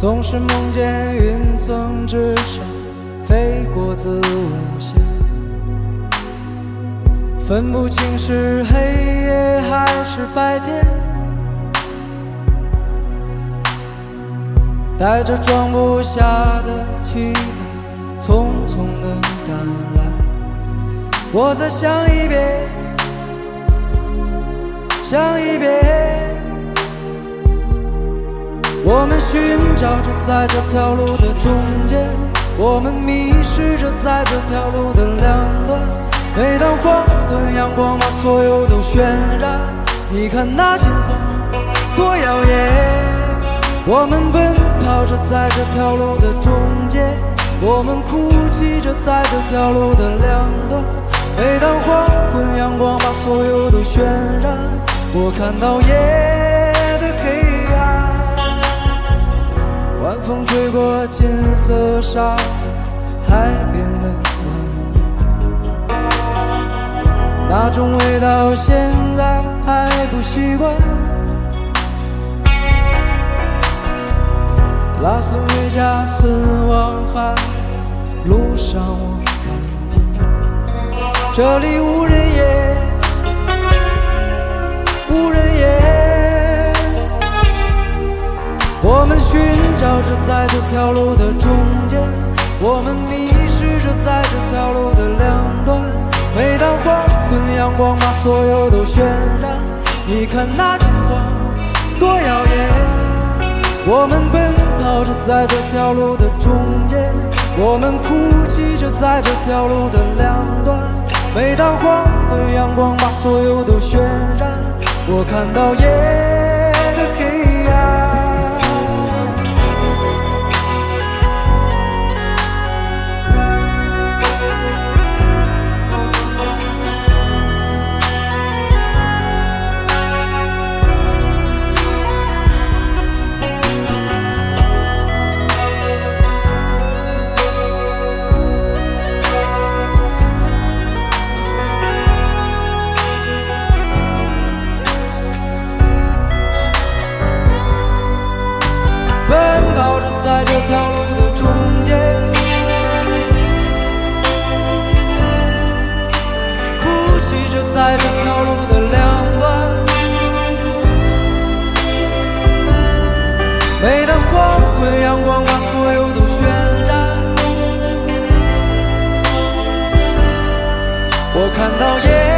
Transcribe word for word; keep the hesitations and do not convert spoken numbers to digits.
总是梦见云层之上飞过子午线，分不清是黑夜还是白天，带着装不下的期待匆匆地赶来。我再想一遍想一遍，我们寻找着在这条路的中间，我们迷失着在这条路的两端。每当黄昏阳光把所有都渲染，你看那金黄多耀眼。我们奔跑着在这条路的中间，我们哭泣着在这条路的两端。每当黄昏阳光把所有都渲染，我看到夜的黑暗。晚风吹过金色沙海边的蜿蜒，那种味道现在还不习惯。拉斯维加斯往返路上，我看见这里无人烟，无人烟。我们寻找着在这条路的中间，我们迷失着在这条路的两端。每当黄昏阳光把所有都渲染，你看那金黄多耀眼。我们奔跑着在这条路的中间，我们哭泣着在这条路的两端。每当黄昏阳光把所有都渲染，我看到夜的黑暗。在这条路的中间，哭泣着在这条路的两端。每当黄昏阳光把所有都渲染，我看到夜